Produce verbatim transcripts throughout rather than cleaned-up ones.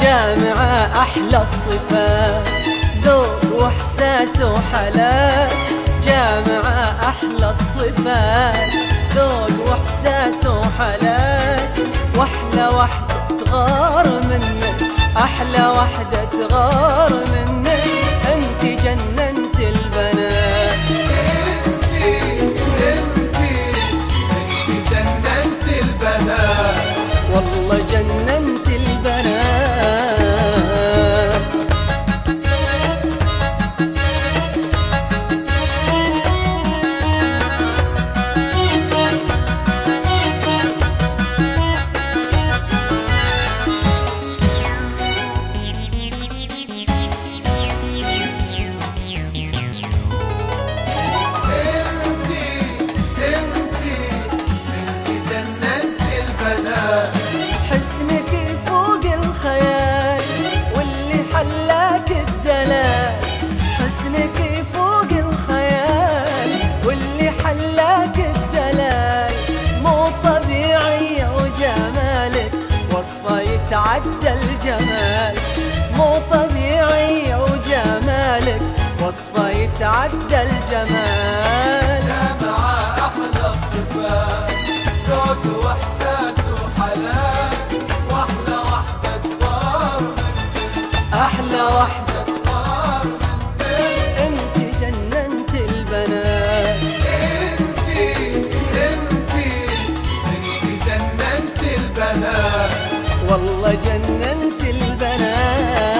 جامعة أحلى الصفات، ذوق وإحساس وحلاك. جامعة أحلى الصفات، ذوق وإحساس وحلاك. وأحلى وحدة تغار منك، أحلى وحدة تغار منك. أنت جننت البنات، انتي انتي انتي جننت البنات، والله جننت البنات. حسنك فوق الخيال واللي حلاك الدلال. حسنك فوق الخيال واللي حلاك الدلال. مو طبيعية وجمالك وصفه يتعدى الجمال. مو طبيعية وجمالك وصفه يتعدى الجمال. جامعة أحلى الصفات، ذوق وإحساس وحلاك. وأحلى وحدة تغار منك، أحلى وحدة تغار منك. أنت جننت البنات، انتي انتي انتي جننت البنات، والله جننت البنات.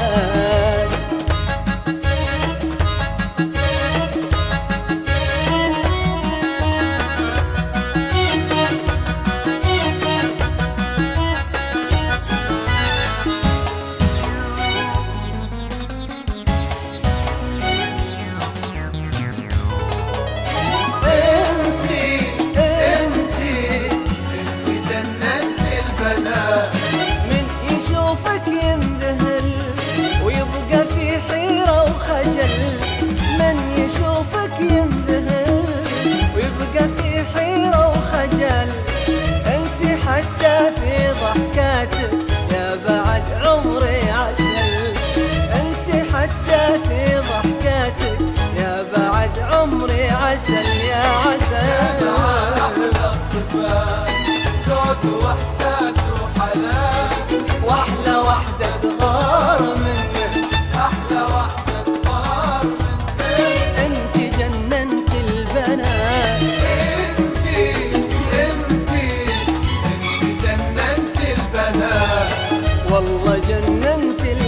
من يشوفك ينذهل ويبقى في حيرة وخجل. من يشوفك ينذهل ويبقى في حيرة وخجل. انت حتى في ضحكاتك يا بعد عمري عسل. انت حتى في ضحكاتك يا بعد عمري عسل يا عسل. أحلى الصفات، ذوق وإحساس وحلاك. واحلى وحدة تغار منك، أحلى وحدة تغار منك. انت جننت البنات. انتي انتي انتي جننت البنات، والله جننت البنات.